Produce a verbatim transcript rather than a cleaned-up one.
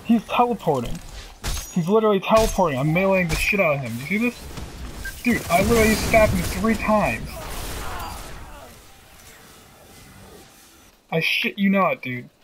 He's teleporting. He's literally teleporting. I'm meleeing the shit out of him. You see this? Dude, I literally stabbed him three times. I shit you not, dude.